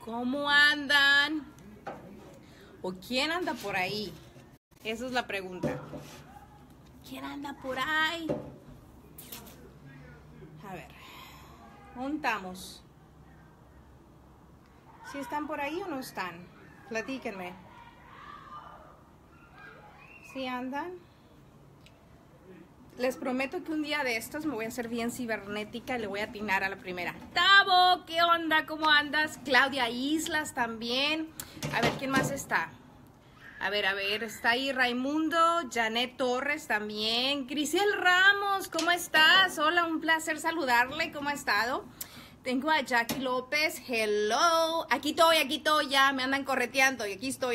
¿Cómo andan? ¿O quién anda por ahí? Esa es la pregunta. ¿Quién anda por ahí? A ver, ¿dónde estamos? ¿Si están por ahí o no están? Platíquenme. ¿Sí andan? Les prometo que un día de estos me voy a hacer bien cibernética y le voy a atinar a la primera. Tavo, ¿qué onda? ¿Cómo andas? Claudia Islas también. A ver, ¿quién más está? A ver, está ahí Raimundo, Janet Torres también. Grisel Ramos, ¿cómo estás? Hola, un placer saludarle. ¿Cómo ha estado? Tengo a Jackie López, hello. Aquí estoy, ya me andan correteando y aquí estoy.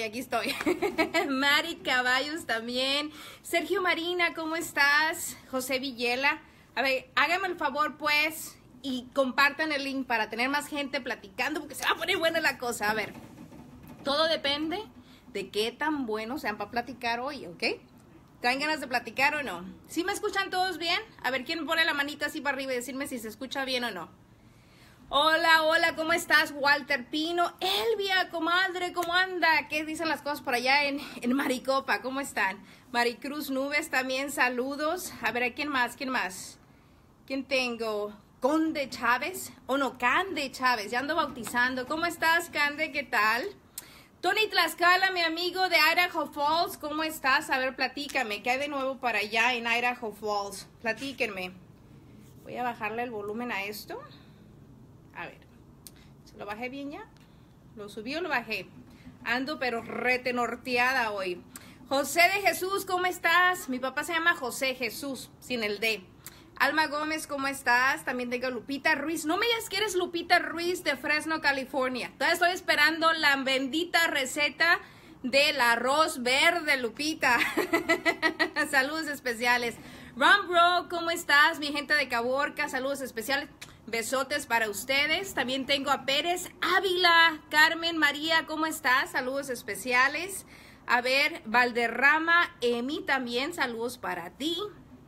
Mari Caballos también. Sergio Marina, ¿cómo estás? José Villela. A ver, háganme el favor, pues, y compartan el link para tener más gente platicando, porque se va a poner buena la cosa. A ver, todo depende de qué tan buenos sean para platicar hoy, ¿ok? ¿Traen ganas de platicar o no? ¿Sí me escuchan todos bien? A ver, ¿quién pone la manita así para arriba y decirme si se escucha bien o no? Hola, ¿cómo estás? Walter Pino, Elvia, comadre, ¿cómo anda? ¿Qué dicen las cosas por allá en Maricopa? ¿Cómo están? Maricruz Nubes también, saludos. A ver, ¿quién más? ¿Quién tengo? Conde Chávez, Cande Chávez, ya ando bautizando. ¿Cómo estás, Cande? ¿Qué tal? Tony Tlaxcala, mi amigo de Idaho Falls, ¿cómo estás? A ver, platícame, ¿qué hay de nuevo para allá en Idaho Falls? Platíquenme. Voy a bajarle el volumen a esto. A ver, ¿se lo bajé bien ya? ¿Lo subí o lo bajé? Ando pero retenorteada hoy. José de Jesús, ¿cómo estás? Mi papá se llama José Jesús, sin el D. Alma Gómez, ¿cómo estás? También tengo Lupita Ruiz. No me digas que eres Lupita Ruiz de Fresno, California. Todavía estoy esperando la bendita receta del arroz verde, Lupita. Saludos especiales. Ron Bro, ¿cómo estás? Mi gente de Caborca, saludos especiales. Besotes para ustedes. También tengo a Pérez Ávila. Carmen María, ¿cómo estás? Saludos especiales. A ver, Valderrama, Emi también, saludos para ti.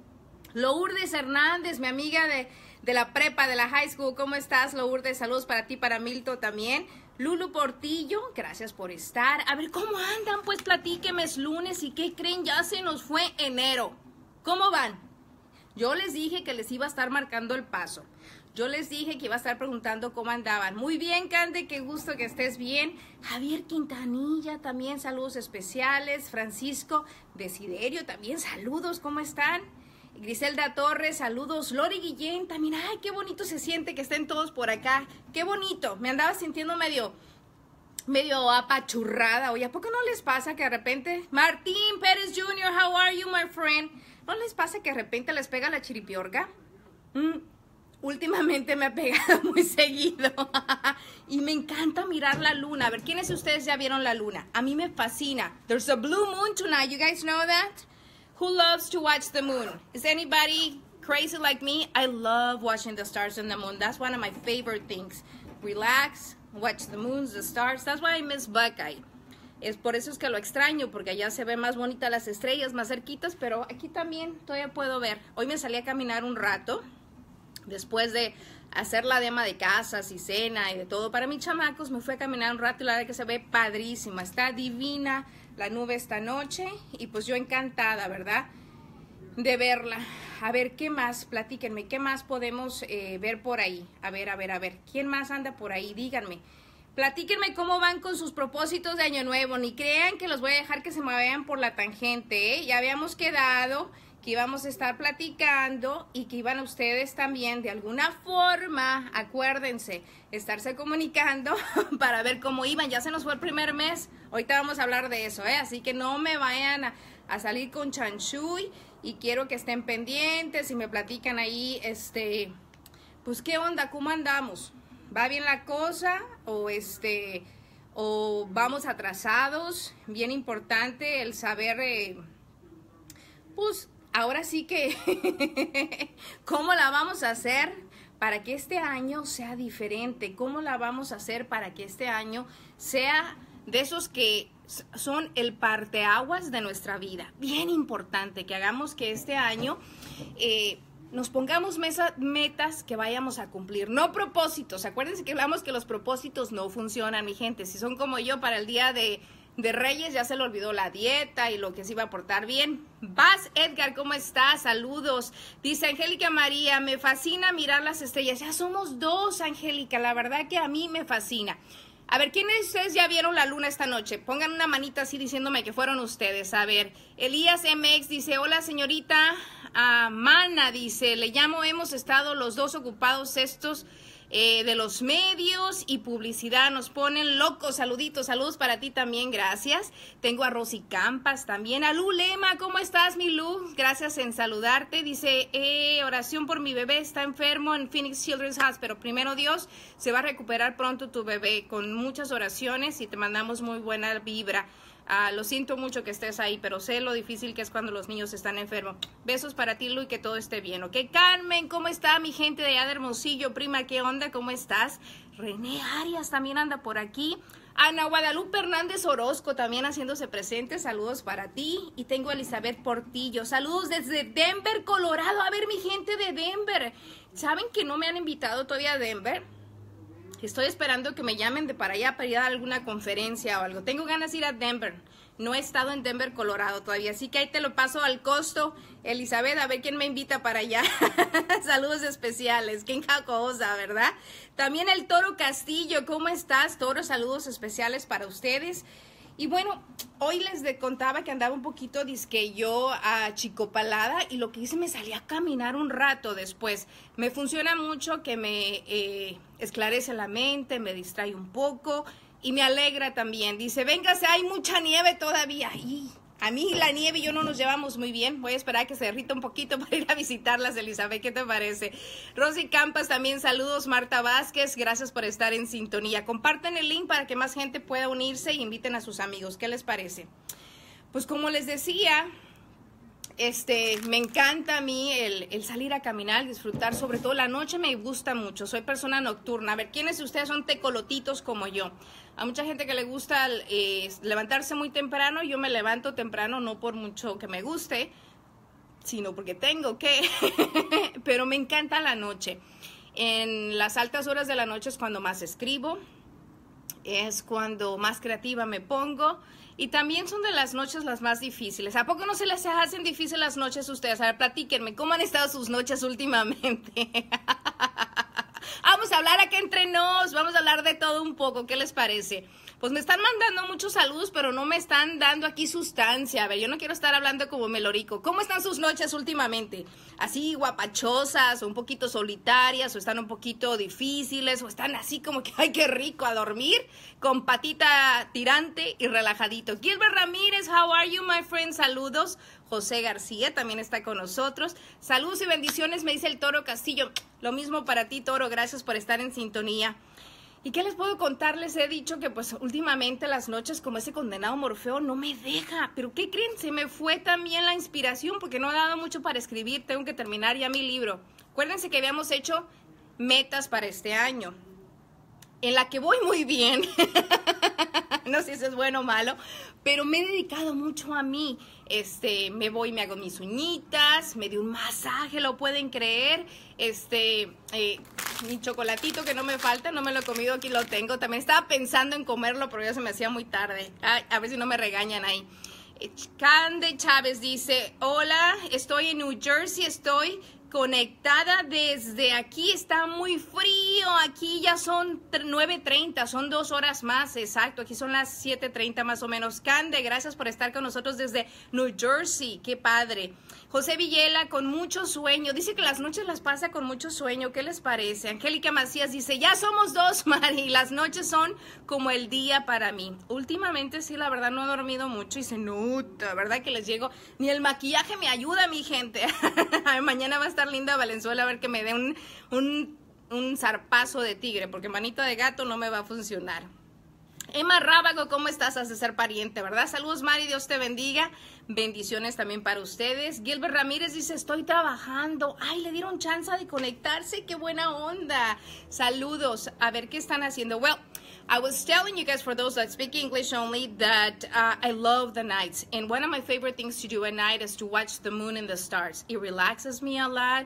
Lourdes Hernández, mi amiga de la prepa, de la high school, ¿cómo estás, Lourdes? Saludos para ti, para Milton también. Lulu Portillo, gracias por estar. A ver, ¿cómo andan? Pues platíquenme, es lunes y ¿qué creen? Ya se nos fue enero. ¿Cómo van? Yo les dije que les iba a estar marcando el paso. Yo les dije que iba a estar preguntando cómo andaban. Muy bien, Cande, qué gusto que estés bien. Javier Quintanilla también, saludos especiales. Francisco Desiderio también, saludos, ¿cómo están? Griselda Torres, saludos. Lori Guillén también, ay, qué bonito se siente que estén todos por acá. Qué bonito, me andaba sintiendo medio apachurrada. Oye, ¿a poco no les pasa que de repente... Martín Pérez Jr., how are you, my friend? ¿No les pasa que de repente les pega la chiripiorga? Últimamente me ha pegado muy seguido. Y me encanta mirar la luna. A ver, ¿quiénes de ustedes ya vieron la luna? A mí me fascina. There's a blue moon tonight. You guys know that? Who loves to watch the moon? Is anybody crazy like me? I love watching the stars and the moon. That's one of my favorite things. Relax, watch the moons, the stars. That's why I miss Buckeye. Es por eso es que lo extraño, porque allá se ven más bonitas las estrellas, más cerquitas, pero aquí también todavía puedo ver. Hoy me salí a caminar un rato, después de hacer la dema de casas y cena y de todo para mis chamacos, me fui a caminar un rato y la verdad que se ve padrísima, está divina la nube esta noche y pues yo encantada, ¿verdad?, de verla. A ver, ¿qué más? Platíquenme, ¿qué más podemos ver por ahí? A ver, ¿quién más anda por ahí? Díganme. Platíquenme cómo van con sus propósitos de año nuevo. Ni crean que los voy a dejar que se me vayan por la tangente, ¿eh? Ya habíamos quedado que íbamos a estar platicando y que iban ustedes también de alguna forma, acuérdense, estarse comunicando para ver cómo iban. Ya se nos fue el primer mes. Ahorita vamos a hablar de eso, ¿eh? Así que no me vayan a salir con chanchuy y quiero que estén pendientes y me platican ahí, pues qué onda, cómo andamos. ¿Va bien la cosa o vamos atrasados? Bien importante el saber, pues ahora sí que cómo la vamos a hacer para que este año sea diferente, cómo la vamos a hacer para que este año sea de esos que son el parteaguas de nuestra vida. Bien importante que hagamos que este año nos pongamos metas que vayamos a cumplir, no propósitos. Acuérdense que hablamos que los propósitos no funcionan, mi gente. Si son como yo, para el día de Reyes ya se le olvidó la dieta y lo que se iba a portar bien. Vas, Edgar, ¿cómo estás? Saludos. Dice Angélica María, me fascina mirar las estrellas. Ya somos dos, Angélica, la verdad que a mí me fascina. A ver, ¿quiénes de ustedes ya vieron la luna esta noche? Pongan una manita así diciéndome que fueron ustedes. A ver, Elías MX dice, hola señorita Mana, dice, le llamo, hemos estado los dos ocupados estos de los medios y publicidad, nos ponen locos. Saluditos, saludos para ti también, gracias. Tengo a Rosy Campas también. A Lu Lema, ¿cómo estás, mi Lu? Gracias en saludarte. Dice, oración por mi bebé, está enfermo en Phoenix Children's Hospital. Primero Dios, se va a recuperar pronto tu bebé, con muchas oraciones y te mandamos muy buena vibra. Lo siento mucho que estés ahí, pero sé lo difícil que es cuando los niños están enfermos. Besos para ti, Lu, y que todo esté bien, ¿ok? Carmen, ¿cómo está mi gente de allá de Hermosillo? Prima, ¿qué onda? ¿Cómo estás? René Arias también anda por aquí. Ana Guadalupe Hernández Orozco también haciéndose presente. Saludos para ti. Y tengo a Elizabeth Portillo. Saludos desde Denver, Colorado. A ver, mi gente de Denver. ¿Saben que no me han invitado todavía a Denver? Estoy esperando que me llamen de para allá para ir a alguna conferencia o algo. Tengo ganas de ir a Denver. No he estado en Denver, Colorado todavía. Así que ahí te lo paso al costo, Elizabeth, a ver quién me invita para allá. Saludos especiales. Qué enjacosa, ¿verdad? También el Toro Castillo. ¿Cómo estás, Toro? Saludos especiales para ustedes. Y bueno, hoy les contaba que andaba un poquito disque yo achicopalada y lo que hice me salí a caminar un rato después. Me funciona mucho que me esclarece la mente, me distrae un poco y me alegra también. Dice, véngase, hay mucha nieve todavía. Y a mí la nieve y yo no nos llevamos muy bien. Voy a esperar a que se derrita un poquito para ir a visitarlas, Elizabeth. ¿Qué te parece? Rosy Campas también, saludos. Marta Vázquez, gracias por estar en sintonía. Comparten el link para que más gente pueda unirse y inviten a sus amigos. ¿Qué les parece? Pues como les decía, me encanta a mí el salir a caminar, disfrutar, sobre todo la noche me gusta mucho. Soy persona nocturna. A ver, ¿quiénes de ustedes son tecolotitos como yo? A mucha gente que le gusta levantarse muy temprano. Yo me levanto temprano no por mucho que me guste, sino porque tengo que. Pero me encanta la noche. En las altas horas de la noche es cuando más escribo, es cuando más creativa me pongo. Y también son de las noches las más difíciles. ¿A poco no se les hacen difíciles las noches a ustedes? A ver, platíquenme, ¿cómo han estado sus noches últimamente? Vamos a hablar acá entre nos, vamos a hablar de todo un poco, ¿qué les parece? Pues me están mandando muchos saludos, pero no me están dando aquí sustancia. A ver, yo no quiero estar hablando como melorico. ¿Cómo están sus noches últimamente? ¿Así guapachosas, o un poquito solitarias, o están un poquito difíciles, o están así como que, ay, qué rico, a dormir, con patita tirante y relajadito? Gilbert Ramírez, how are you, my friend? Saludos. José García también está con nosotros. Saludos y bendiciones, me dice el Toro Castillo. Lo mismo para ti, Toro, gracias por estar en sintonía. ¿Y qué les puedo contar? Les he dicho que pues últimamente las noches como ese condenado Morfeo no me deja. ¿Pero qué creen? Se me fue también la inspiración porque no he dado mucho para escribir. Tengo que terminar ya mi libro. Acuérdense que habíamos hecho metas para este año, en la que voy muy bien. No sé si es bueno o malo, pero me he dedicado mucho a mí. Me voy, me hago mis uñitas, me di un masaje, ¿lo pueden creer? Mi chocolatito que no me falta, no me lo he comido, aquí lo tengo. También estaba pensando en comerlo, pero ya se me hacía muy tarde. Ay, a ver si no me regañan ahí. Cande Chávez dice, hola, estoy en New Jersey, estoy conectada desde aquí, está muy frío, aquí ya son 9:30, son 2 horas más, exacto, aquí son las 7:30 más o menos. Cande, gracias por estar con nosotros desde New Jersey, qué padre. José Villela, con mucho sueño, dice que las noches las pasa con mucho sueño, ¿qué les parece? Angélica Macías dice, ya somos dos, Mari, las noches son como el día para mí. Últimamente sí, la verdad no he dormido mucho y se nota, ¿verdad? Que les llego, ni el maquillaje me ayuda, mi gente. Mañana va a estar Linda Valenzuela a ver que me dé un zarpazo de tigre, porque manita de gato no me va a funcionar. Emma Rábago, ¿cómo estás? Has de ser pariente, ¿verdad? Saludos, Mari, Dios te bendiga. Bendiciones también para ustedes. Gilbert Ramírez dice, estoy trabajando. Ay, le dieron chance de conectarse, qué buena onda. Saludos, a ver qué están haciendo. Well, I was telling you guys, for those that speak English only, that I love the nights. And one of my favorite things to do at night is to watch the moon and the stars. It relaxes me a lot.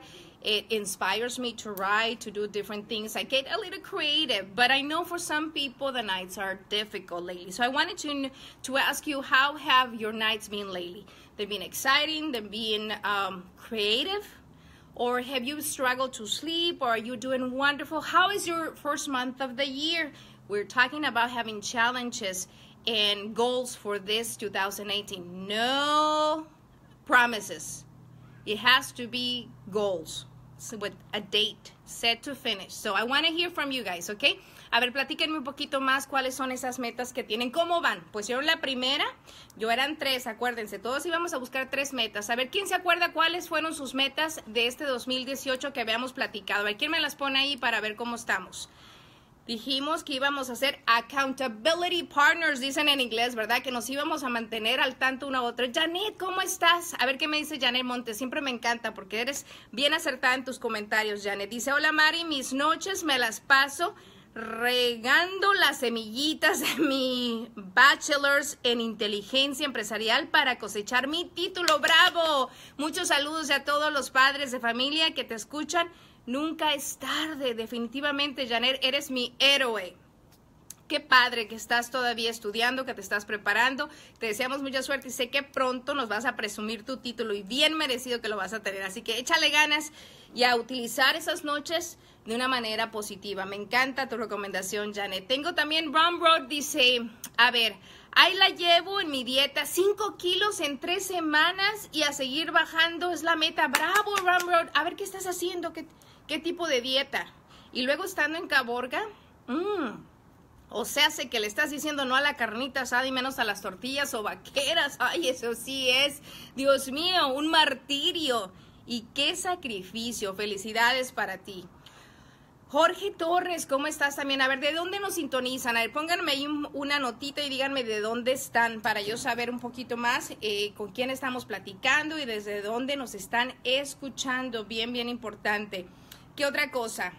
It inspires me to write, to do different things. I get a little creative, but I know for some people the nights are difficult lately. So I wanted to ask you, how have your nights been lately? They've been exciting, they've been creative, or have you struggled to sleep, or are you doing wonderful? How is your first month of the year? We're talking about having challenges and goals for this 2018. No promises. It has to be goals. So with a date set to finish. So I want to hear from you guys, ¿ok? A ver, platíquenme un poquito más cuáles son esas metas que tienen. ¿Cómo van? Pues yo la primera, yo eran 3, acuérdense. Todos íbamos a buscar 3 metas. A ver, ¿quién se acuerda cuáles fueron sus metas de este 2018 que habíamos platicado? A ver, ¿quién me las pone ahí para ver cómo estamos? Dijimos que íbamos a ser accountability partners, dicen en inglés, ¿verdad? Que nos íbamos a mantener al tanto una a otra. Janet, ¿cómo estás? A ver qué me dice Janet Montes. Siempre me encanta porque eres bien acertada en tus comentarios, Janet. Dice, hola Mari, mis noches me las paso regando las semillitas de mi bachelor's en inteligencia empresarial para cosechar mi título. ¡Bravo! Muchos saludos a todos los padres de familia que te escuchan. Nunca es tarde, definitivamente, Janet, eres mi héroe. Qué padre que estás todavía estudiando, que te estás preparando. Te deseamos mucha suerte y sé que pronto nos vas a presumir tu título y bien merecido que lo vas a tener. Así que échale ganas y a utilizar esas noches de una manera positiva. Me encanta tu recomendación, Janet. Tengo también Rumroad, dice, a ver, ahí la llevo en mi dieta, 5 kilos en 3 semanas y a seguir bajando es la meta. Bravo, Rumroad. A ver, ¿qué estás haciendo? ¿Qué tipo de dieta? Y luego estando en Caborga, o sea, sé que le estás diciendo no a la carnita asada y menos a las tortillas o vaqueras. Ay, eso sí es, Dios mío, un martirio. Y qué sacrificio. Felicidades para ti. Jorge Torres, ¿cómo estás también? A ver, ¿de dónde nos sintonizan? A ver, pónganme ahí una notita y díganme de dónde están para yo saber un poquito más con quién estamos platicando y desde dónde nos están escuchando. Bien, bien importante. ¿Qué otra cosa?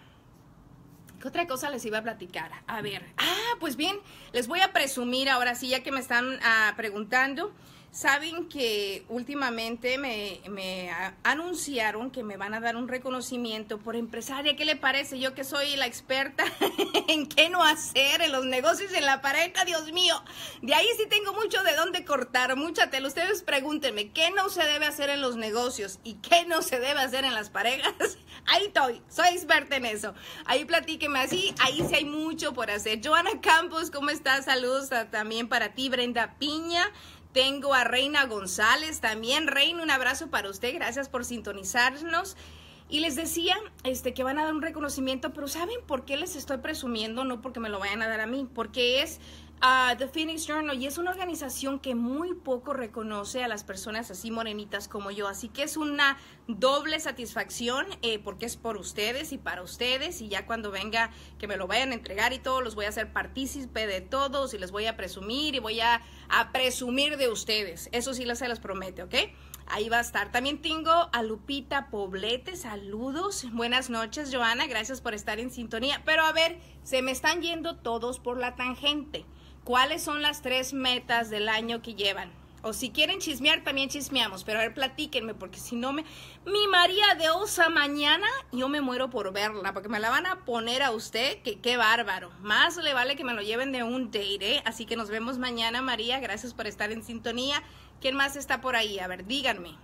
¿Qué otra cosa les iba a platicar? A ver, pues bien, les voy a presumir ahora sí, ya que me están preguntando. Saben que últimamente me anunciaron que me van a dar un reconocimiento por empresaria. ¿Qué le parece? Yo que soy la experta en qué no hacer en los negocios y en la pareja, Dios mío. De ahí sí tengo mucho de dónde cortar, mucha tela. Ustedes pregúntenme, ¿qué no se debe hacer en los negocios y qué no se debe hacer en las parejas? Ahí estoy, soy experta en eso. Ahí platíquenme así, ahí sí hay mucho por hacer. Joana Campos, ¿cómo estás? Saludos también para ti, Brenda Piña. Tengo a Reina González también. Reina, un abrazo para usted. Gracias por sintonizarnos. Y les decía que van a dar un reconocimiento, pero ¿saben por qué les estoy presumiendo? No porque me lo vayan a dar a mí, porque es The Phoenix Journal y es una organización que muy poco reconoce a las personas así morenitas como yo. Así que es una doble satisfacción porque es por ustedes y para ustedes. Y ya cuando venga que me lo vayan a entregar y todo, los voy a hacer partícipe de todos y les voy a presumir y voy a presumir de ustedes. Eso sí se los prometo, ¿ok? Ahí va a estar. También tengo a Lupita Poblete. Saludos. Buenas noches, Joana. Gracias por estar en sintonía. Pero a ver, se me están yendo todos por la tangente. ¿Cuáles son las 3 metas del año que llevan? O si quieren chismear, también chismeamos. Pero a ver, platíquenme, porque si no mi María de Osa mañana, yo me muero por verla, porque me la van a poner a usted, que qué bárbaro. Más le vale que me lo lleven de un date, ¿eh? Así que nos vemos mañana, María. Gracias por estar en sintonía. ¿Quién más está por ahí? A ver, díganme.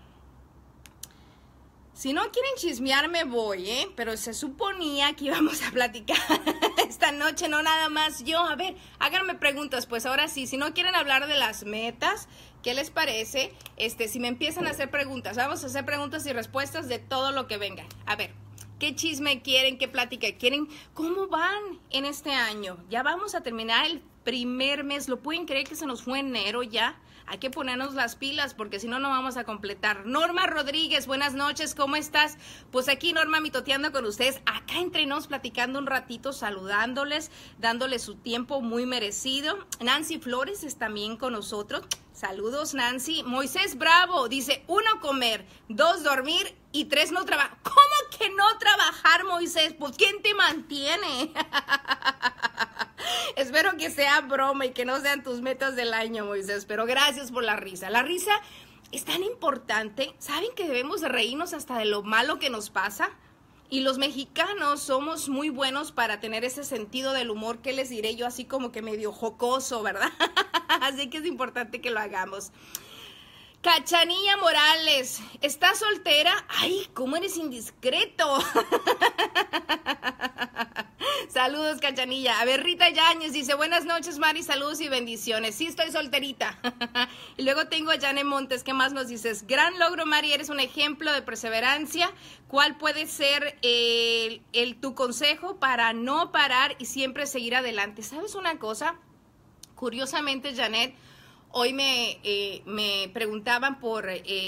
Si no quieren chismear, me voy, ¿eh? Pero se suponía que íbamos a platicar esta noche, no nada más yo. A ver, háganme preguntas, pues ahora sí. Si no quieren hablar de las metas, ¿qué les parece? Si me empiezan a hacer preguntas, vamos a hacer preguntas y respuestas de todo lo que venga. A ver, ¿qué chisme quieren? ¿Qué plática quieren? ¿Cómo van en este año? Ya vamos a terminar el primer mes. ¿Lo pueden creer que se nos fue enero ya? Hay que ponernos las pilas porque si no, no vamos a completar. Norma Rodríguez, buenas noches, ¿cómo estás? Pues aquí Norma mitoteando con ustedes, acá entre nos platicando un ratito, saludándoles, dándoles su tiempo muy merecido. Nancy Flores es también con nosotros. Saludos, Nancy. Moisés Bravo dice, 1, comer, 2, dormir y 3, no trabajar. ¿Cómo que no trabajar, Moisés? Pues, ¿quién te mantiene? Espero que sea broma y que no sean tus metas del año, Moisés, pero gracias por la risa. La risa es tan importante. ¿Saben que debemos de reírnos hasta de lo malo que nos pasa? Y los mexicanos somos muy buenos para tener ese sentido del humor, que les diré yo, así como que medio jocoso, ¿verdad? Así que es importante que lo hagamos. Cachanilla Morales, ¿estás soltera? ¡Ay, cómo eres indiscreto! Saludos, Cachanilla. A ver, Rita Yáñez dice, buenas noches, Mari, saludos y bendiciones. Sí, estoy solterita. Y luego tengo a Jane Montes, ¿qué más nos dices? Gran logro, Mari, eres un ejemplo de perseverancia. ¿Cuál puede ser tu consejo para no parar y siempre seguir adelante? ¿Sabes una cosa? Curiosamente, Janet, hoy me preguntaban por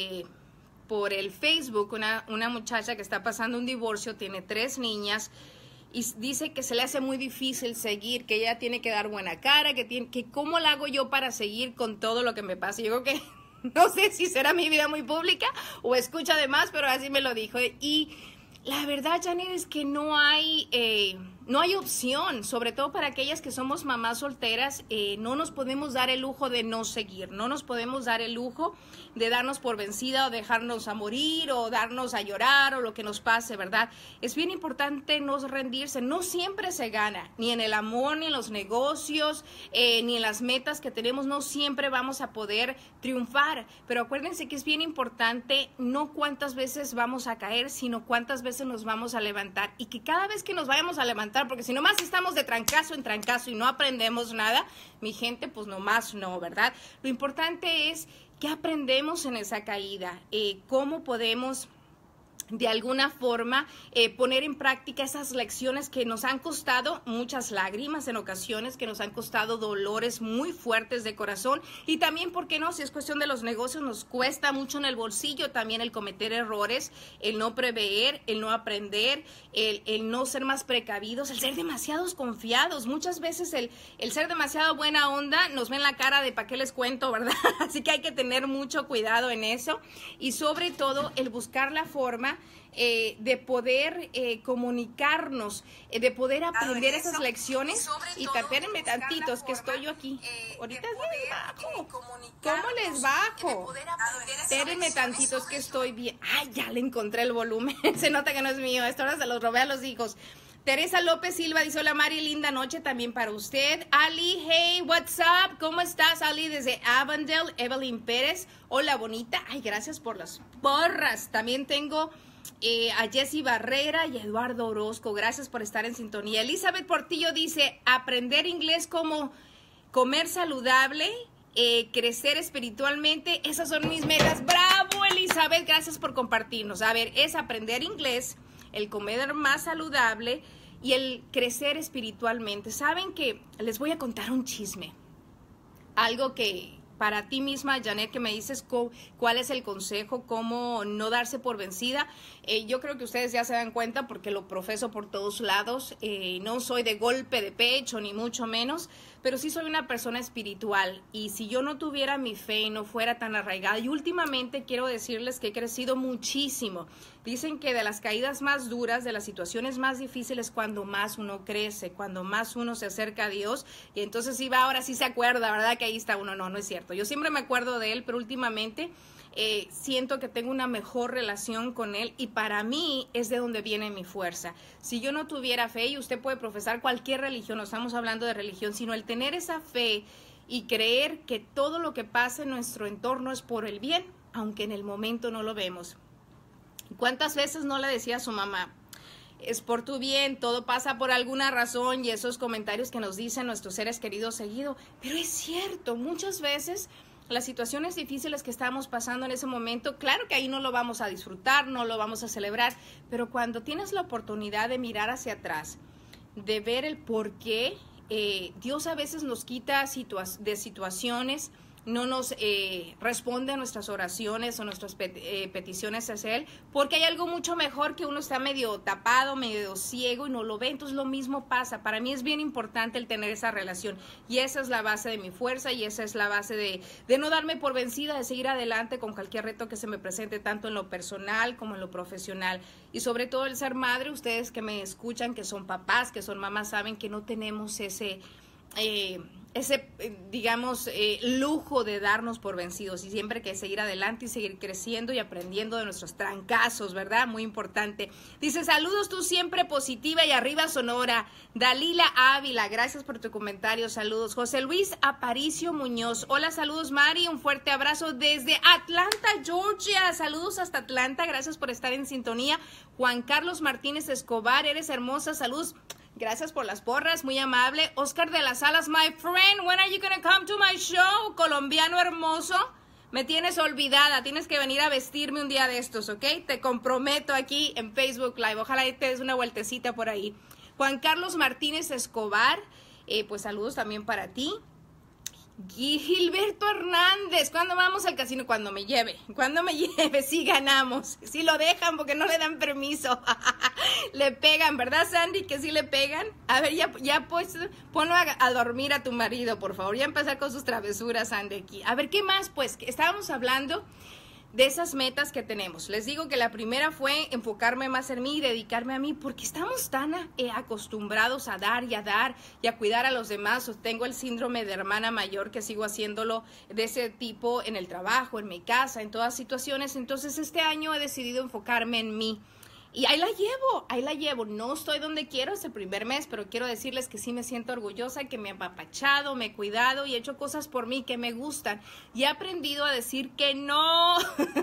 el Facebook, una muchacha que está pasando un divorcio, tiene 3 niñas, y dice que se le hace muy difícil seguir, que ella tiene que dar buena cara, que cómo la hago yo para seguir con todo lo que me pasa. Yo creo que no sé si será mi vida muy pública o escucha de más, pero así me lo dijo. Y la verdad, Janet, es que no hay opción, sobre todo para aquellas que somos mamás solteras. No nos podemos dar el lujo de no seguir, no nos podemos dar el lujo de darnos por vencida o dejarnos a morir o darnos a llorar o lo que nos pase, ¿verdad? Es bien importante no rendirse, no siempre se gana, ni en el amor, ni en los negocios, ni en las metas que tenemos, no siempre vamos a poder triunfar, pero acuérdense que es bien importante no cuántas veces vamos a caer, sino cuántas veces nos vamos a levantar, y que cada vez que nos vayamos a levantar, porque si nomás estamos de trancazo en trancazo y no aprendemos nada, mi gente, pues nomás no, ¿verdad? Lo importante es qué aprendemos en esa caída, cómo podemos de alguna forma poner en práctica esas lecciones que nos han costado muchas lágrimas en ocasiones, que nos han costado dolores muy fuertes de corazón, y también, ¿por qué no? Si es cuestión de los negocios, nos cuesta mucho en el bolsillo también el cometer errores, el no prever, el no aprender, el no ser más precavidos, el ser demasiados confiados. Muchas veces el ser demasiado buena onda nos ven la cara de ¿para qué les cuento, verdad? Así que hay que tener mucho cuidado en eso, y sobre todo el buscar la forma de poder comunicarnos, de poder aprender esas lecciones. Y tapérenme tantitos que estoy yo aquí. Ahorita es bien bajo. ¿Cómo les bajo? Espérenme tantitos que estoy bien. Ay, ya le encontré el volumen. Se nota que no es mío. Esto ahora se los robé a los hijos. Teresa López Silva dice, hola Mari, linda noche también para usted. Ali, hey, what's up? ¿Cómo estás, Ali? Desde Avondale. Evelyn Pérez, hola bonita. Ay, gracias por las porras. También tengo a Jessy Barrera y a Eduardo Orozco. Gracias por estar en sintonía. Elizabeth Portillo dice, aprender inglés como comer saludable, crecer espiritualmente. Esas son mis metas. ¡Bravo, Elizabeth! Gracias por compartirnos. A ver, es aprender inglés, el comer más saludable y el crecer espiritualmente. ¿Saben que les voy a contar un chisme? Algo que para ti misma, Janet, que me dices cuál es el consejo, cómo no darse por vencida. Yo creo que ustedes ya se dan cuenta porque lo profeso por todos lados. No soy de golpe de pecho, ni mucho menos, pero sí soy una persona espiritual. Y si yo no tuviera mi fe y no fuera tan arraigada, y últimamente quiero decirles que he crecido muchísimo. Dicen que de las caídas más duras, de las situaciones más difíciles, cuando más uno crece, cuando más uno se acerca a Dios, y entonces sí va, ahora sí se acuerda, ¿verdad? Que ahí está uno. No, no es cierto. Yo siempre me acuerdo de Él, pero últimamente siento que tengo una mejor relación con Él, y para mí es de donde viene mi fuerza. Si yo no tuviera fe, y usted puede profesar cualquier religión, no estamos hablando de religión, sino el tener esa fe y creer que todo lo que pasa en nuestro entorno es por el bien, aunque en el momento no lo vemos. ¿Cuántas veces no le decía a su mamá, es por tu bien, todo pasa por alguna razón? Y esos comentarios que nos dicen nuestros seres queridos seguido. Pero es cierto, muchas veces las situaciones difíciles que estamos pasando en ese momento, claro que ahí no lo vamos a disfrutar, no lo vamos a celebrar, pero cuando tienes la oportunidad de mirar hacia atrás, de ver el por qué, Dios a veces nos quita de situaciones, no nos responde a nuestras oraciones o nuestras peticiones hacia Él, porque hay algo mucho mejor, que uno está medio tapado, medio ciego y no lo ve. Entonces lo mismo pasa. Para mí es bien importante el tener esa relación, y esa es la base de mi fuerza, y esa es la base de no darme por vencida, de seguir adelante con cualquier reto que se me presente, tanto en lo personal como en lo profesional. Y sobre todo el ser madre. Ustedes que me escuchan, que son papás, que son mamás, saben que no tenemos digamos, lujo de darnos por vencidos y siempre hay que seguir adelante y seguir creciendo y aprendiendo de nuestros trancazos, ¿verdad? Muy importante. Dice, saludos, tú siempre positiva y arriba Sonora. Dalila Ávila, gracias por tu comentario, saludos. José Luis Aparicio Muñoz, hola, saludos Mari, un fuerte abrazo desde Atlanta, Georgia. Saludos hasta Atlanta, gracias por estar en sintonía. Juan Carlos Martínez Escobar, eres hermosa, saludos. Gracias por las porras, muy amable. Oscar de las Alas, my friend, when are you gonna come to my show? Colombiano hermoso, me tienes olvidada, tienes que venir a vestirme un día de estos, ¿ok? Te comprometo aquí en Facebook Live, ojalá te des una vueltecita por ahí. Juan Carlos Martínez Escobar, pues saludos también para ti. Gilberto Hernández, ¿cuándo vamos al casino? Cuando me lleve, sí ganamos, sí lo dejan porque no le dan permiso, le pegan, ¿verdad Sandy? Que sí le pegan. A ver, ya pues, ponlo a dormir a tu marido, por favor, ya empezar con sus travesuras, Sandy, aquí. A ver, ¿qué más? Pues, estábamos hablando de esas metas que tenemos. Les digo que la primera fue enfocarme más en mí y dedicarme a mí, porque estamos tan acostumbrados a dar y a cuidar a los demás. Tengo el síndrome de hermana mayor que sigo haciéndolo de ese tipo en el trabajo, en mi casa, en todas situaciones. Entonces este año he decidido enfocarme en mí. Y ahí la llevo, no estoy donde quiero, es el primer mes, pero quiero decirles que sí me siento orgullosa, que me he apapachado, me he cuidado y he hecho cosas por mí que me gustan. Y he aprendido a decir que no.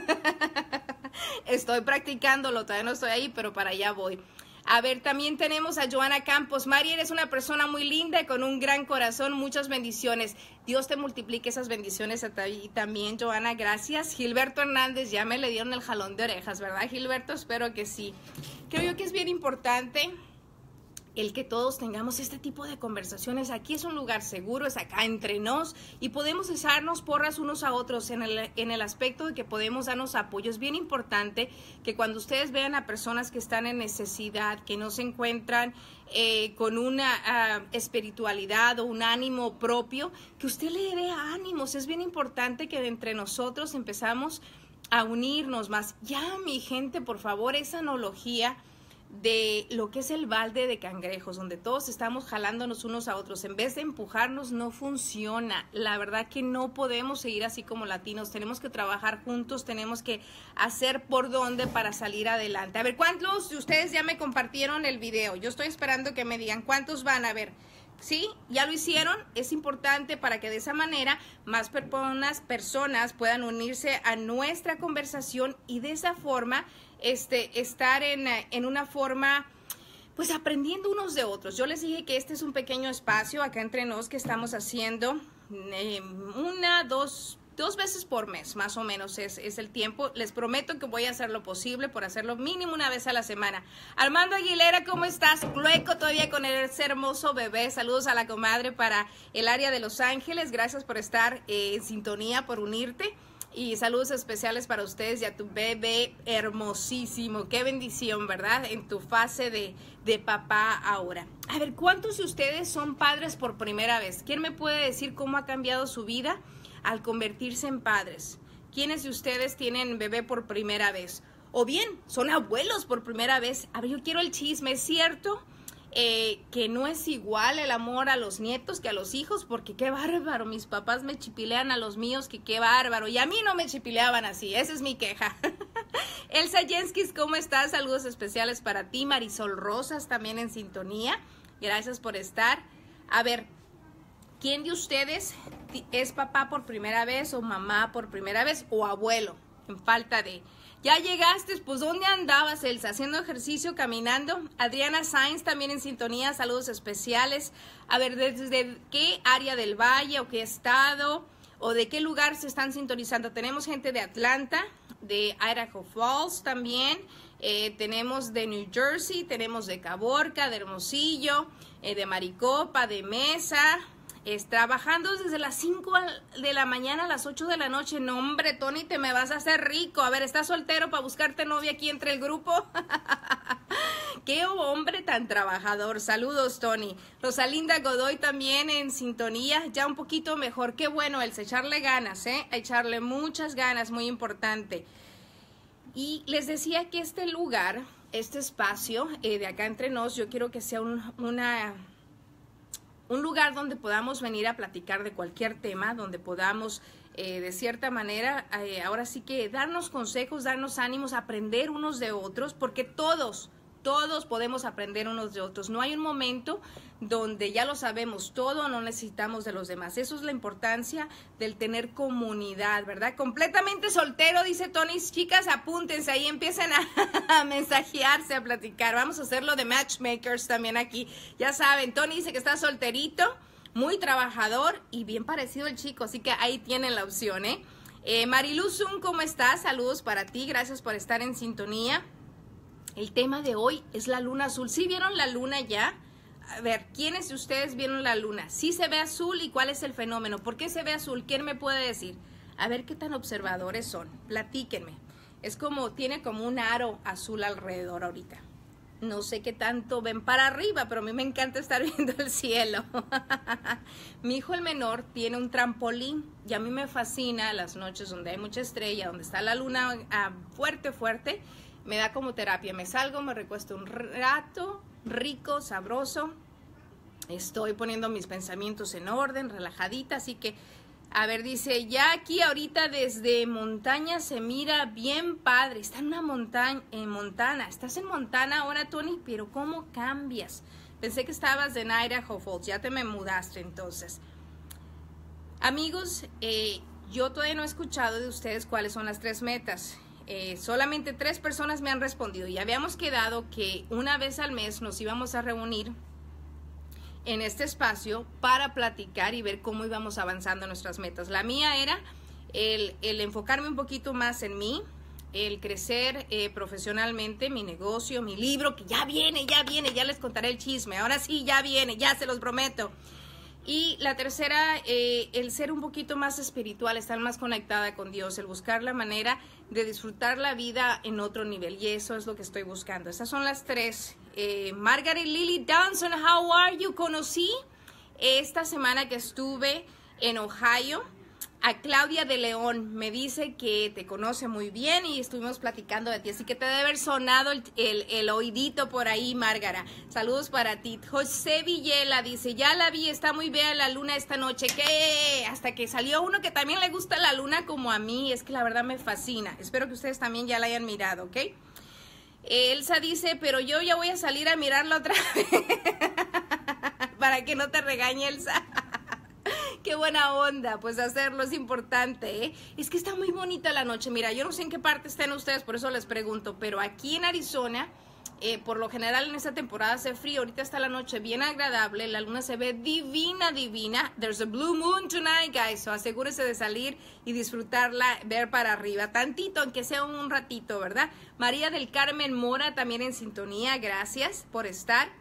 Estoy practicándolo, todavía no estoy ahí, pero para allá voy. A ver, también tenemos a Joana Campos. Mari, eres una persona muy linda y con un gran corazón. Muchas bendiciones. Dios te multiplique esas bendiciones a ti también, Joana. Gracias. Gilberto Hernández, ya me le dieron el jalón de orejas, ¿verdad, Gilberto? Espero que sí. Creo yo que es bien importante el que todos tengamos este tipo de conversaciones. Aquí es un lugar seguro, es acá entre nos y podemos echarnos porras unos a otros en el aspecto de que podemos darnos apoyo. Es bien importante que cuando ustedes vean a personas que están en necesidad, que no se encuentran con una espiritualidad o un ánimo propio, que usted le dé ánimos. Es bien importante que de entre nosotros empezamos a unirnos más. Ya, mi gente, por favor, esa analogía de lo que es el balde de cangrejos, donde todos estamos jalándonos unos a otros, en vez de empujarnos, no funciona. La verdad que no podemos seguir así como latinos, tenemos que trabajar juntos, tenemos que hacer por dónde para salir adelante. A ver, ¿cuántos de ustedes ya me compartieron el video? Yo estoy esperando que me digan cuántos van a ver. ¿Sí? ¿Ya lo hicieron? Es importante para que de esa manera más personas puedan unirse a nuestra conversación y de esa forma estar en una forma, pues aprendiendo unos de otros. Yo les dije que este es un pequeño espacio acá entre nos que estamos haciendo dos veces por mes, más o menos es el tiempo. Les prometo que voy a hacer lo posible por hacerlo mínimo una vez a la semana. Armando Aguilera, ¿cómo estás? Clueco todavía con ese hermoso bebé. Saludos a la comadre para el área de Los Ángeles. Gracias por estar en sintonía, por unirte. Y saludos especiales para ustedes y a tu bebé hermosísimo. Qué bendición, ¿verdad? En tu fase de papá ahora. A ver, ¿cuántos de ustedes son padres por primera vez? ¿Quién me puede decir cómo ha cambiado su vida al convertirse en padres? ¿Quiénes de ustedes tienen bebé por primera vez? O bien, son abuelos por primera vez. A ver, yo quiero el chisme, ¿es cierto? Que no es igual el amor a los nietos que a los hijos, porque qué bárbaro, mis papás me chipilean a los míos, que qué bárbaro, y a mí no me chipileaban así, esa es mi queja. Elsa Jenskis, ¿cómo estás? Saludos especiales para ti. Marisol Rosas también en sintonía, gracias por estar. A ver, ¿quién de ustedes es papá por primera vez o mamá por primera vez o abuelo? En falta de... ¿Ya llegaste? Pues ¿dónde andabas, Elsa? ¿Haciendo ejercicio, caminando? Adriana Sainz también en sintonía, saludos especiales. A ver, ¿desde qué área del valle o qué estado o de qué lugar se están sintonizando? Tenemos gente de Atlanta, de Idaho Falls también, tenemos de New Jersey, tenemos de Caborca, de Hermosillo, de Maricopa, de Mesa... trabajando desde las 5 de la mañana a las 8 de la noche. No, hombre, Tony, te me vas a hacer rico. A ver, ¿estás soltero para buscarte novia aquí entre el grupo? Qué hombre tan trabajador. Saludos, Tony. Rosalinda Godoy también en sintonía, ya un poquito mejor. Qué bueno, el echarle ganas, echarle muchas ganas, muy importante. Y les decía que este lugar, este espacio de acá entre nos, yo quiero que sea un lugar donde podamos venir a platicar de cualquier tema, donde podamos de cierta manera, ahora sí que darnos consejos, darnos ánimos, aprender unos de otros, porque todos podemos aprender unos de otros. No hay un momento donde ya lo sabemos todo, no necesitamos de los demás. Eso es la importancia del tener comunidad, ¿verdad? Completamente soltero, dice Tony. Chicas, apúntense, ahí empiecen a mensajearse, a platicar. Vamos a hacerlo de matchmakers también aquí. Ya saben, Tony dice que está solterito, muy trabajador y bien parecido el chico, así que ahí tienen la opción, ¿eh? Marilu Zun, ¿cómo estás? Saludos para ti, gracias por estar en sintonía. El tema de hoy es la luna azul. ¿Sí vieron la luna ya? A ver, ¿quiénes de ustedes vieron la luna? ¿Sí se ve azul y cuál es el fenómeno? ¿Por qué se ve azul? ¿Quién me puede decir? A ver qué tan observadores son. Platíquenme. Es como, tiene como un aro azul alrededor ahorita. No sé qué tanto ven para arriba, pero a mí me encanta estar viendo el cielo. Mi hijo el menor tiene un trampolín y a mí me fascina las noches donde hay mucha estrella, donde está la luna fuerte. Me da como terapia. Me salgo, me recuesto un rato, rico, sabroso. Estoy poniendo mis pensamientos en orden, relajadita, así que, a ver, dice, ya aquí ahorita desde montaña se mira bien padre. Está en una montaña, en Montana. ¿Estás en Montana ahora, Tony? Pero ¿cómo cambias? Pensé que estabas en Idaho Falls, ya te me mudaste entonces. Amigos, yo todavía no he escuchado de ustedes cuáles son las 3 metas. Solamente 3 personas me han respondido y habíamos quedado que una vez al mes nos íbamos a reunir en este espacio para platicar y ver cómo íbamos avanzando en nuestras metas. La mía era el enfocarme un poquito más en mí, el crecer profesionalmente, mi negocio, mi libro, que ya viene, ya les contaré el chisme, ahora sí, ya viene, ya se los prometo. Y la tercera, el ser un poquito más espiritual, estar más conectada con Dios, el buscar la manera de disfrutar la vida en otro nivel. Y eso es lo que estoy buscando. Esas son las 3. Margaret Lily Downson, how are you? Conocí esta semana que estuve en Ohio a Claudia de León. Me dice que te conoce muy bien y estuvimos platicando de ti. Así que te debe haber sonado el oídito por ahí, Márgara. Saludos para ti. José Villela dice, ya la vi, está muy bella la luna esta noche. ¿Qué? Hasta que salió uno que también le gusta la luna como a mí. Es que la verdad me fascina. Espero que ustedes también ya la hayan mirado, ¿ok? Elsa dice, pero yo ya voy a salir a mirarla otra vez. Para que no te regañe, Elsa. Qué buena onda, pues hacerlo es importante, ¿eh? Es que está muy bonita la noche. Mira, yo no sé en qué parte estén ustedes, por eso les pregunto, pero aquí en Arizona, por lo general en esta temporada hace frío. Ahorita está la noche bien agradable, la luna se ve divina. There's a blue moon tonight, guys, so asegúrese de salir y disfrutarla, ver para arriba, tantito, aunque sea un ratito, ¿verdad? María del Carmen Mora también en sintonía, gracias por estar.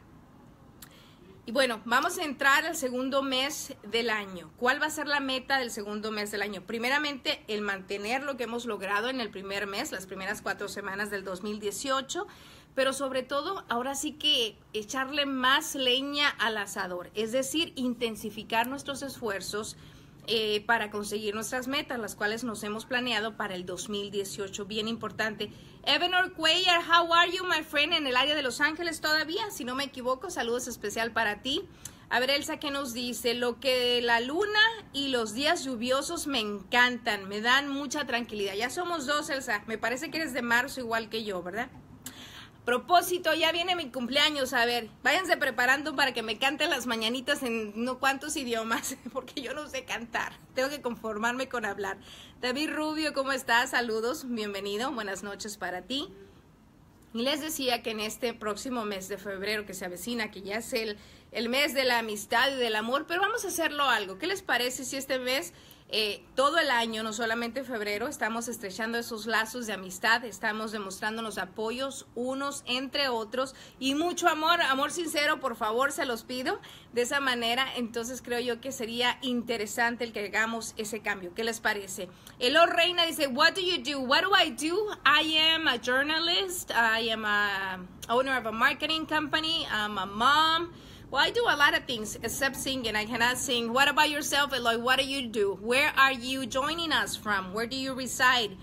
Y bueno, vamos a entrar al segundo mes del año. ¿Cuál va a ser la meta del segundo mes del año? Primeramente, el mantener lo que hemos logrado en el primer mes, las primeras 4 semanas del 2018, pero sobre todo, ahora sí que echarle más leña al asador, es decir, intensificar nuestros esfuerzos para conseguir nuestras metas, las cuales nos hemos planeado para el 2018, bien importante. Evanor Cuellar, how are you, my friend, en el área de Los Ángeles todavía, si no me equivoco, saludos especial para ti. A ver, Elsa, ¿qué nos dice? Lo que la luna y los días lluviosos me encantan, me dan mucha tranquilidad. Ya somos 2, Elsa, me parece que eres de marzo igual que yo, ¿verdad? Propósito, ya viene mi cumpleaños, a ver, váyanse preparando para que me canten las mañanitas en no cuántos idiomas, porque yo no sé cantar, tengo que conformarme con hablar. David Rubio, ¿cómo estás? Saludos, bienvenido, buenas noches para ti. Y les decía que en este próximo mes de febrero que se avecina, que ya es el mes de la amistad y del amor, pero vamos a hacerlo algo. ¿Qué les parece si este mes, todo el año, no solamente febrero, estamos estrechando esos lazos de amistad, estamos demostrándonos apoyos unos entre otros y mucho amor, amor sincero, por favor, se los pido. De esa manera, entonces creo yo que sería interesante el que hagamos ese cambio. ¿Qué les parece? Elo Reina dice, what do you do? What do I do? I am a journalist. I am a owner of a marketing company. I'm a mom. Well, I do a lot of things except singing. I cannot sing. What about yourself, Eloy? What do you do? Where are you joining us from? Where do you reside?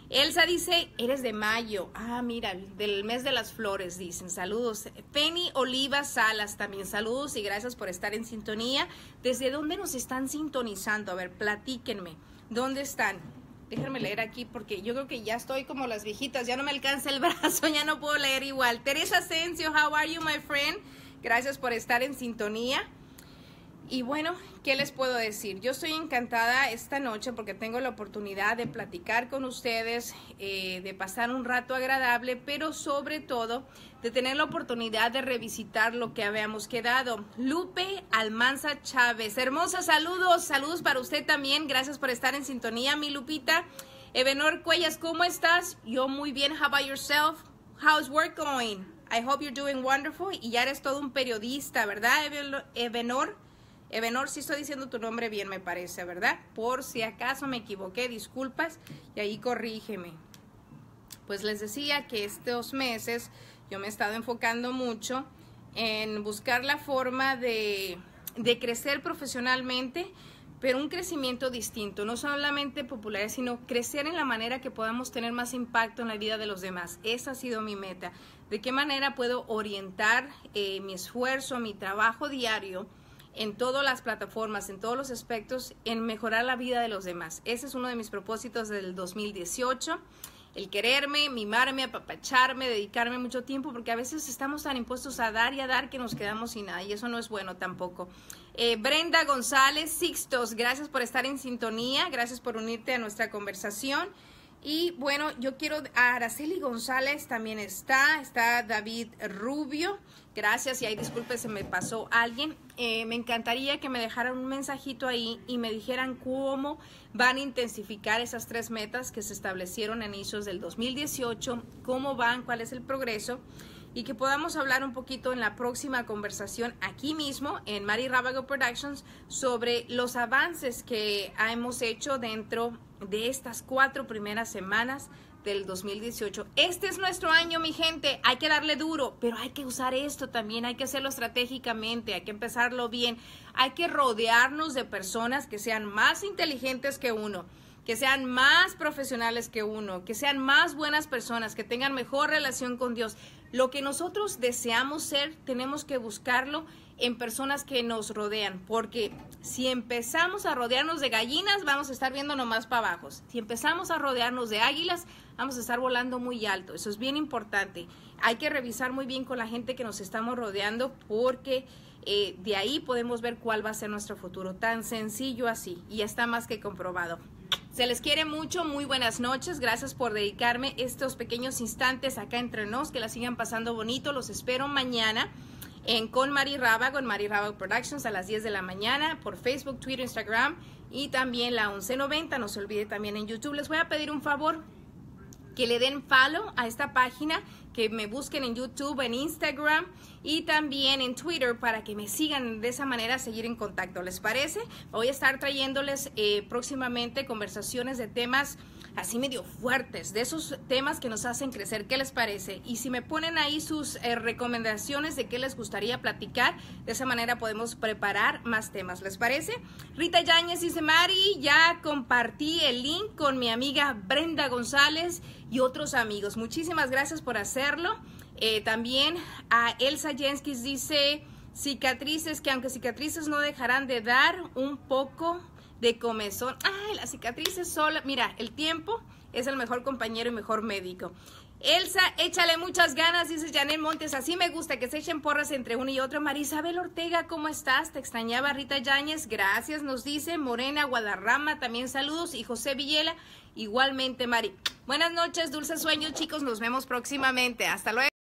Elsa dice, eres de mayo. Ah, mira, del mes de las flores, dicen. Saludos. Penny Oliva Salas también. Saludos y gracias por estar en sintonía. ¿Desde dónde nos están sintonizando? A ver, platíquenme. ¿Dónde están? Déjenme leer aquí porque yo creo que ya estoy como las viejitas. Ya no me alcanza el brazo, ya no puedo leer igual. Teresa Asensio, how are you, my friend? Gracias por estar en sintonía. Y bueno, ¿qué les puedo decir? Yo estoy encantada esta noche porque tengo la oportunidad de platicar con ustedes, de pasar un rato agradable, pero sobre todo de tener la oportunidad de revisitar lo que habíamos quedado. Lupe Almanza Chávez, hermosa, saludos, saludos para usted también, gracias por estar en sintonía, mi Lupita. Ebenor Cuellas, ¿cómo estás? Yo muy bien, how about yourself? How's work going? I hope you're doing wonderful. Y ya eres todo un periodista, ¿verdad, Ebenor? Ebenor, sí estoy diciendo tu nombre bien, me parece, ¿verdad? Por si acaso me equivoqué, disculpas, y ahí corrígeme. Pues les decía que estos meses yo me he estado enfocando mucho en buscar la forma de crecer profesionalmente, pero un crecimiento distinto, no solamente popular, sino crecer en la manera que podamos tener más impacto en la vida de los demás. Esa ha sido mi meta. ¿De qué manera puedo orientar mi esfuerzo, mi trabajo diario en todas las plataformas, en todos los aspectos, en mejorar la vida de los demás? Ese es uno de mis propósitos del 2018, el quererme, mimarme, apapacharme, dedicarme mucho tiempo, porque a veces estamos tan impuestos a dar y a dar que nos quedamos sin nada, y eso no es bueno tampoco. Brenda González Sixtos, gracias por estar en sintonía, gracias por unirte a nuestra conversación. Y bueno, yo quiero, Araceli González también está David Rubio, gracias, y ahí disculpe, se me pasó alguien. Me encantaría que me dejaran un mensajito ahí y me dijeran cómo van a intensificar esas 3 metas que se establecieron a inicios del 2018, cómo van, cuál es el progreso, y que podamos hablar un poquito en la próxima conversación aquí mismo en Mari Rábago Productions sobre los avances que hemos hecho dentro de estas 4 primeras semanas del 2018. Este es nuestro año, mi gente, hay que darle duro, pero hay que usar esto también, hay que hacerlo estratégicamente, hay que empezarlo bien, hay que rodearnos de personas que sean más inteligentes que uno, que sean más profesionales que uno, que sean más buenas personas, que tengan mejor relación con Dios. Lo que nosotros deseamos ser, tenemos que buscarlo en personas que nos rodean, porque si empezamos a rodearnos de gallinas, vamos a estar viendo nomás para abajo. Si empezamos a rodearnos de águilas, vamos a estar volando muy alto. Eso es bien importante. Hay que revisar muy bien con la gente que nos estamos rodeando, porque de ahí podemos ver cuál va a ser nuestro futuro. Tan sencillo así, y ya está más que comprobado. Se les quiere mucho, muy buenas noches, gracias por dedicarme estos pequeños instantes acá entre nos, que la sigan pasando bonito, los espero mañana con Mari Rábago, en Mari Rábago Productions a las 10 de la mañana, por Facebook, Twitter, Instagram y también la 1190, no se olvide también en YouTube. Les voy a pedir un favor, que le den follow a esta página, que me busquen en YouTube, en Instagram y también en Twitter para que me sigan de esa manera, seguir en contacto. ¿Les parece? Voy a estar trayéndoles próximamente conversaciones de temas así medio fuertes, de esos temas que nos hacen crecer. ¿Qué les parece? Y si me ponen ahí sus recomendaciones de qué les gustaría platicar, de esa manera podemos preparar más temas. ¿Les parece? Rita Yáñez dice, Mari, ya compartí el link con mi amiga Brenda González y otros amigos. Muchísimas gracias por hacerlo. También a Elsa Jenskis dice, cicatrices, que aunque cicatrices no dejarán de dar un poco de comezón. Ay, las cicatrices sola. Mira, el tiempo es el mejor compañero y mejor médico. Elsa, échale muchas ganas, dice Janel Montes. Así me gusta, que se echen porras entre uno y otro. Marisabel Ortega, ¿cómo estás? Te extrañaba. Rita Yáñez, gracias, nos dice. Morena Guadarrama, también saludos. Y José Villela, igualmente, Mari. Buenas noches, dulces sueños, chicos. Nos vemos próximamente. Hasta luego.